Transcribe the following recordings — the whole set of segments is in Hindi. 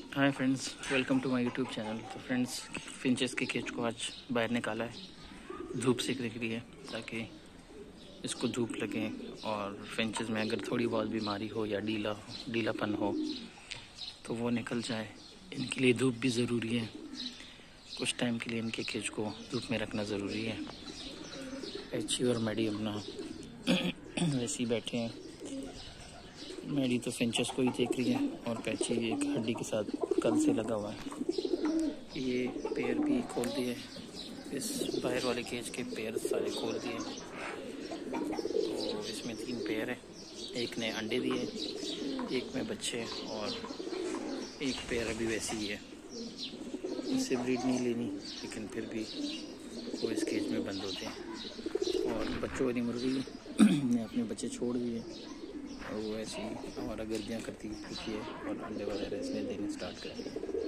Hi friends, welcome to my YouTube channel. तो फ्रेंड्स, फिंचेस के केज को आज बाहर निकाला है धूप सेक रही है ताकि इसको धूप लगे और फिंचेस में अगर थोड़ी बहुत बीमारी हो या ढीलापन हो तो वो निकल जाए। इनके लिए धूप भी ज़रूरी है। कुछ टाइम के लिए इनके केज को धूप में रखना ज़रूरी है। पैची और मैडी अपना वैसे ही बैठे हैं। मैडी तो फिंचेस को ही देख रही है और पैची एक हड्डी के साथ कल से लगा हुआ है। ये पैर भी खोल दिए, इस बाहर वाले केज के पैर सारे खोल दिए। तो इसमें 3 पैर है, एक ने अंडे दिए, एक में बच्चे और एक पैर अभी वैसे ही है। इससे ब्रीड नहीं लेनी, लेकिन फिर भी वो इस केज में बंद होते हैं। और बच्चों वाली मुर्गी ने अपने बच्चे छोड़ दिए और वो ऐसी हमारा गर्दियाँ करती है और अंडे वगैरह इसने देने स्टार्ट कर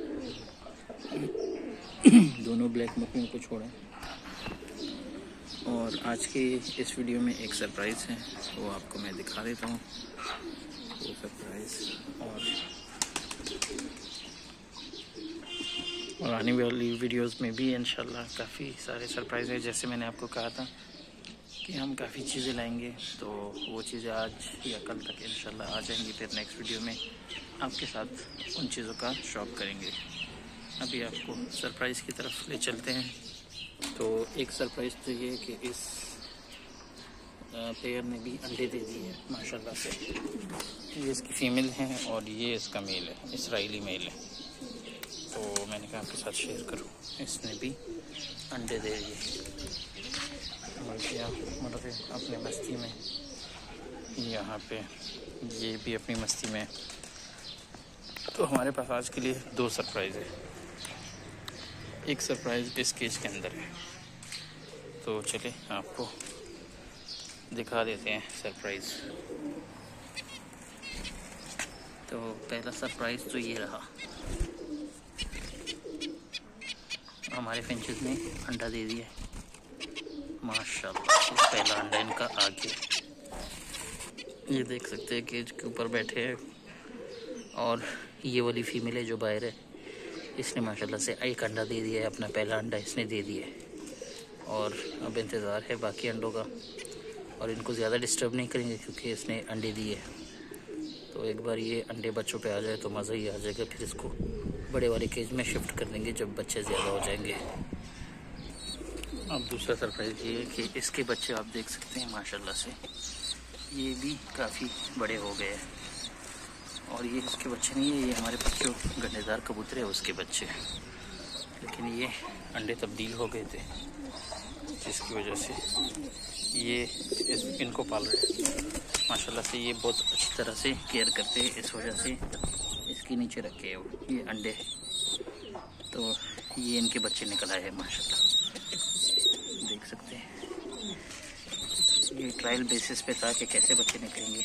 दिए। दोनों ब्लैक मक्खियों को छोड़ें। और आज के इस वीडियो में एक सरप्राइज़ है, वो आपको मैं दिखा देता हूँ वो सरप्राइज़। और आने वाली वीडियोस में भी इंशाल्लाह काफ़ी सारे सरप्राइज़ है। जैसे मैंने आपको कहा था कि हम काफ़ी चीज़ें लाएंगे, तो वो चीज़ें आज या कल तक इंशाल्लाह आ जाएंगी। फिर नेक्स्ट वीडियो में आपके साथ उन चीज़ों का शॉप करेंगे। अभी आपको सरप्राइज़ की तरफ ले चलते हैं। तो एक सरप्राइज़ तो ये कि इस पेयर ने भी अंडे दे दिए हैं माशाल्लाह से। ये इसकी फ़ीमेल है और ये इसका मेल है, इसराइली मेल है। तो मैंने कहा आपके साथ शेयर करूँ। इसने भी अंडे दे दिए। मुर्गे अपने मस्ती में, यहाँ पे ये भी अपनी मस्ती में। तो हमारे पास आज के लिए 2 सरप्राइज़ है। एक सरप्राइज़ इस केज के अंदर है, तो चलिए आपको दिखा देते हैं सरप्राइज़। तो पहला सरप्राइज़ तो ये रहा, हमारे फिंचेस ने अंडा दे दिया माशाल्लाह। पहला अंडा इनका आ गया। ये देख सकते हैं केज के ऊपर बैठे हैं। और ये वाली फीमेल है जो बाहर है, इसने माशाल्लाह से एक अंडा दे दिया है। अपना पहला अंडा इसने दे दिया है और अब इंतज़ार है बाकी अंडों का। और इनको ज़्यादा डिस्टर्ब नहीं करेंगे क्योंकि इसने अंडे दिए हैं। तो एक बार ये अंडे बच्चों पे आ जाए तो मज़ा ही आ जाएगा। फिर इसको बड़े वाले केज में शिफ्ट कर देंगे जब बच्चे ज़्यादा हो जाएंगे। अब दूसरा सरप्राइज़ ये है कि इसके बच्चे आप देख सकते हैं माशाल्लाह से, ये भी काफ़ी बड़े हो गए हैं। और ये इसके बच्चे नहीं है, ये हमारे पास जो गंडेदार कबूतर है उसके बच्चे हैं। लेकिन ये अंडे तब्दील हो गए थे, जिसकी वजह से ये इनको पाल रहे हैं माशाल्लाह से। ये बहुत अच्छी तरह से केयर करते हैं, इस वजह से इसके नीचे रखे हैं ये अंडे। तो ये इनके बच्चे निकल आए हैं माशाल्लाह, देख सकते हैं। ये ट्रायल बेसिस पे था कि कैसे बच्चे निकलेंगे।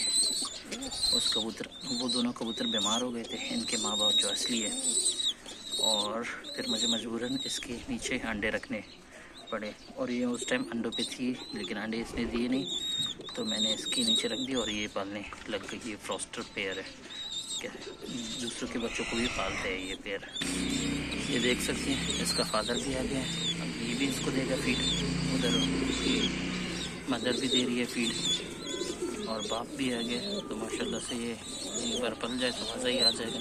वो दोनों कबूतर बीमार हो गए थे, इनके माँ बाप जो असली है। और फिर मुझे मजबूरन इसके नीचे अंडे रखने पड़े। और ये उस टाइम अंडों पे थी, लेकिन अंडे इसने दिए नहीं, तो मैंने इसके नीचे रख दिया और ये पालने लग गई। ये फ्रॉस्टर पेयर है, क्या दूसरों के बच्चों को भी पालते हैं ये पेयर। ये देख सकते हैं इसका फादर भी आ गया है। अब ये भी इसको देगा फीड। उधर मदर भी दे रही है फीड और बाप भी आ गया। तो माशाल्लाह से ये एक बार पल जाए तो मज़ा ही आ जाएगा।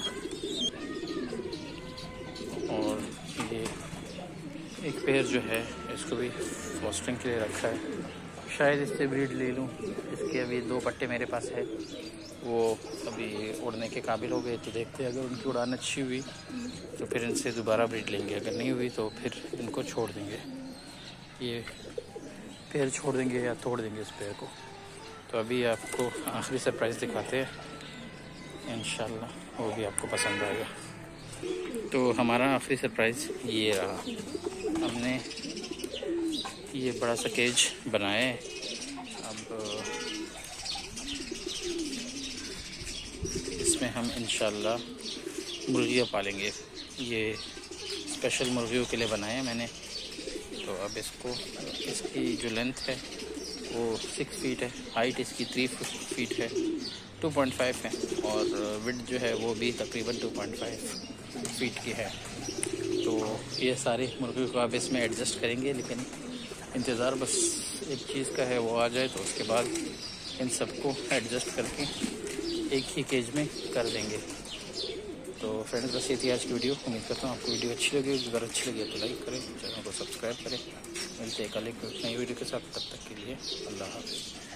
और ये एक पेयर जो है इसको भी फॉस्टरिंग के लिए रखा है। शायद इससे ब्रीड ले लूँ। इसके अभी 2 पट्टे मेरे पास है, वो अभी उड़ने के काबिल हो गए। तो देखते हैं, अगर उनकी उड़ान अच्छी हुई तो फिर इनसे दोबारा ब्रीड लेंगे, अगर नहीं हुई तो फिर इनको छोड़ देंगे। ये पेयर छोड़ देंगे या तोड़ देंगे इस पेयर को। तो अभी आपको आखिरी सरप्राइज़ दिखाते हैं, इंशाल्लाह वो भी आपको पसंद आएगा। तो हमारा आखिरी सरप्राइज़ ये रहा। हमने ये बड़ा सा केज बनाया है। अब इसमें हम इंशाल्लाह मुर्गियाँ पालेंगे। ये स्पेशल मुर्गियों के लिए बनाया है मैंने। तो अब इसकी जो लेंथ है वो 6 फीट है, हाइट इसकी 3 फीट है, 2.5 है और विड्थ जो है वो भी तकरीबन 2.5। फीट की है। तो ये सारे मुर्गे को आप इसमें एडजस्ट करेंगे, लेकिन इंतज़ार बस एक चीज़ का है, वो आ जाए तो उसके बाद इन सबको एडजस्ट करके एक ही केज में कर देंगे। तो फ्रेंड्स बस ये थी आज की वीडियो। उम्मीद करता हूँ आपको वीडियो अच्छी लगी होगी। अगर अच्छी लगी तो लाइक करें, चैनल को सब्सक्राइब करें। मिलते हैं कल एक नई वीडियो के साथ, तब तक के लिए अल्लाह हाफ़िज़।